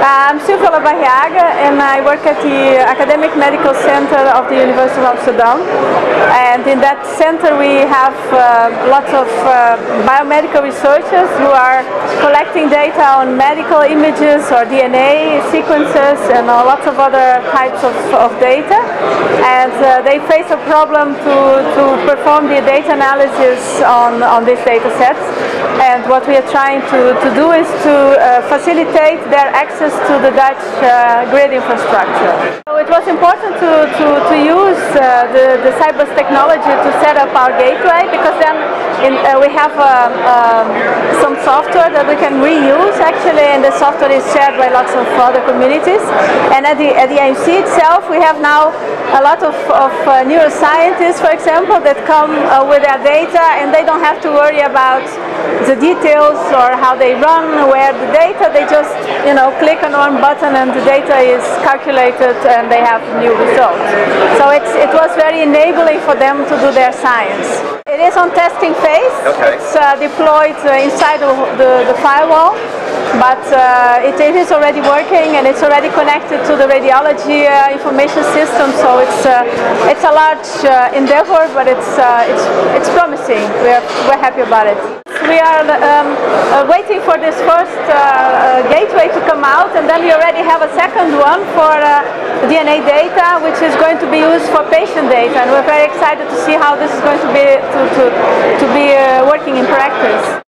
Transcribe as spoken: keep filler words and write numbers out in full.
I'm Silvia Labarriaga and I work at the Academic Medical Center of the University of Amsterdam. And in that center we have uh, lots of uh, biomedical researchers who are collecting data on medical images or D N A sequences and uh, lots of other types of, of data. And uh, they face a problem to, to perform the data analysis on, on these data sets. And what we are trying to, to do is to uh, facilitate their access to the Dutch uh, grid infrastructure. So it was important to, to, to use uh, the, the Cybus technology to set up our gateway, because then in, uh, we have uh, um, some software that we can reuse actually, and the software is shared by lots of other communities. And at the, at the A M C itself we have now a lot of, of uh, neuroscientists, for example, that come uh, with their data, and they don't have to worry about the details or how they run, where the data, they just, you know, click on one button and the data is calculated and they have new results. So it's, it was very enabling for them to do their science. It is on testing phase. Okay. It's uh, deployed uh, inside of the, the firewall, but uh, it, it is already working and it's already connected to the radiology uh, information system. So it's uh, it's a large uh, endeavor, but it's uh, it's it's promising. We're we're happy about it. We are um, uh, waiting for this first uh, uh, gateway to come out, and then we already have a second one for uh, D N A data, which is going to be used for patient data, and we're very excited to see how this is going to be to to, to be uh, working in practice.